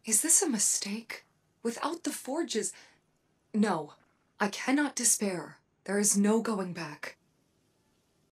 Is this a mistake? Without the forges... No, I cannot despair. There is no going back.